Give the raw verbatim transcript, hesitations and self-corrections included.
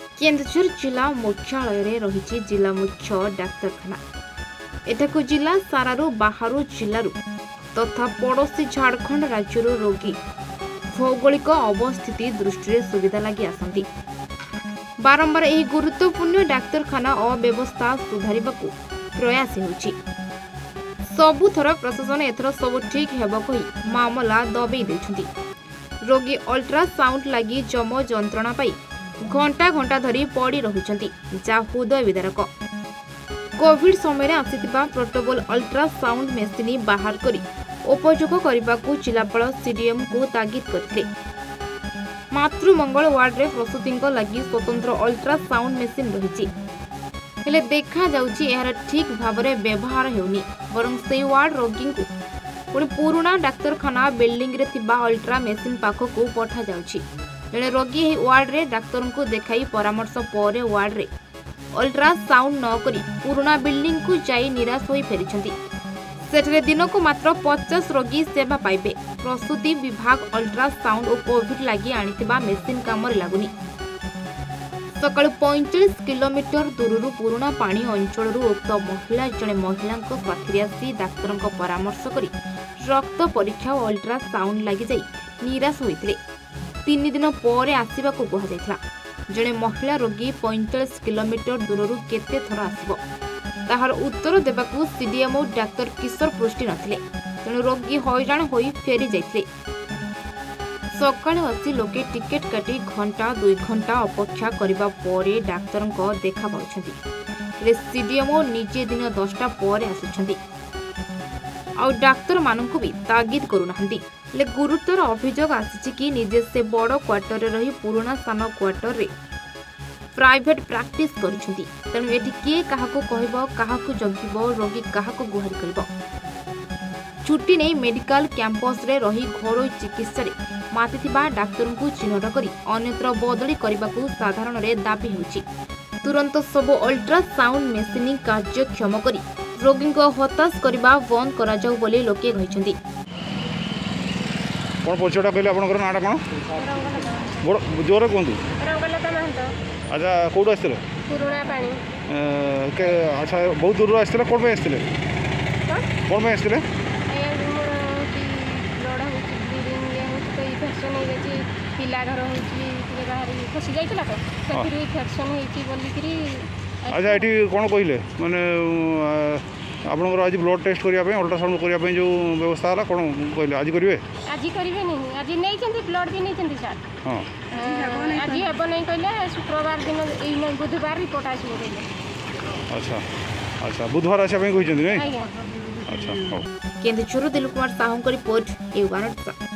केन्दुझर जिला मुख्यालय रही जिला मुख्य डाक्तरखाना। एठाकु जिला सारारू बाहर जिलूर तथा पड़ोशी झारखंड राज्य रोगी भौगोलिक अवस्थिति दृष्टि सुविधा लगी आसती। बारंबार यह गुरुत्वपूर्ण डाक्तरखाना अव्यवस्था सुधारिबा प्रयास होछि। सबुथर प्रशासन एथर सब ठीक हेबाकु ही मामला दबेई देछंती। रोगी अल्ट्रासाउंड लगी जम जंत्रणा पाई घंटा घंटा धरी पड़ी रहुचंती, जा हृदय विदारक। कोविड समय आसिथिबा पोर्टेबल अल्ट्रासाउंड मेसिन बाहर करी उपयोग करने जिलापाल सीडीएम को तागिद करथिले। मातृमंगल वार्ड रे प्रसूति लगी स्वतंत्र अल्ट्रासाउंड मेसिन रही हेले देखा जाउची एहार ठीक भाव में व्यवहार हेउनी, बरं से वार्ड रोगी को पुणी पुराना डाक्तरखाना बिल्डिंग रे थिबा अल्ट्रा मेसिन पाखक पठा जाउची। जड़े रोगी यह वार्ड रे डाक्तर को देखाई परामर्श पर वार्ड रे अल्ट्रासाउंड न करी पुराना बिल्डिंग को जाई निराश होई फेरिछंती। सेठरे दिन को मात्र पचास रोगी सेवा पाइबे। प्रसूति विभाग अल्ट्रासाउंड और कोविड लगी आनिथिबा मेसिन काम लागुनी। सकाळु पैंतालीस किलोमीटर दूर पुराना पानी अंचल उक्त महिला जड़े महिला साथी आसी डाक्तर परामर्श करी रक्त परीक्षा और अल्ट्रासाउंड लगी जाई निराश होइथिले। तीन दिन पर आसवा को कहुला। जड़े महिला रोगी पैंतालीस किलोमीटर दूर केते थर आसब ताहार उत्तर देवाकू सीडीएम डाक्तर किशोर पृष्टि नथिले। तेणु रोगी हैरान होई फेरी जाइथिले। सकाळु आसी लोके टिकेट काटी घंटा दुई घंटा अपेक्षा करबा परे डाक्तर देखा पाउछंती। हेले सीडीएम निजे दिन दसटा पर आसुछंती आ डाक्तर मानकु भी तागिद करूनाहंती। ले गुरुतर अभियोग आसी कि निजे से बड़ क्वार्टर रही पुराना स्थान क्वार्टर रे प्राइवेट प्रैक्टिस करिसेंती। तेणु एठी किए काहाको कहबो काहाको जगिबो रोगी काहाको गुहारि करबो। छुट्टी नहीं मेडिकल कैंपस रे रही घरोई चिकित्सा रे मातिथिबा डाक्तर को चिन्हट करी अन्यत्र बदली करबाकू साधारण रे दाबी होछि। तुरंत सब अल्ट्रासाउंड मेसिन कार्यक्षम करी रोगी को हताश करबा बंद करा जाऊ बोली लोके कहिसेंती। कौन परिचयटा कहले आपनकर नाटा कोन बड़ जोर कोंतु अच्छा कोड आस्थिले पुराना पानी के अच्छा बहुत दूर आस्थिले कोन पे आस्थिले कोन पे आस्थिले ए ब्लड होची ब्लीडिंग ये होची तो इन्फेक्शन हो जाची पिला घर होची के बाहर खसी जाइतला तो सेतिर इन्फेक्शन होची बोली करी। अच्छा एठी कोन कहिले माने आपनकर आज ब्लड टेस्ट करिया पे अल्ट्रासाउंड करिया पे जो व्यवस्था हला कोन कहिले आज करिवे आज करिवे नहीं आज नहीं चंदी ब्लड भी नहीं चंदी सर हां आज हेबो नहीं कहिले शुक्रवार दिन ई बुधवार रिपोर्ट आसीबो कहिले। अच्छा अच्छा बुधवार आछा पे कहि चंदी नहीं आज्ञा अच्छा हो Keonjhar Dilip Kumar Sahu report A one.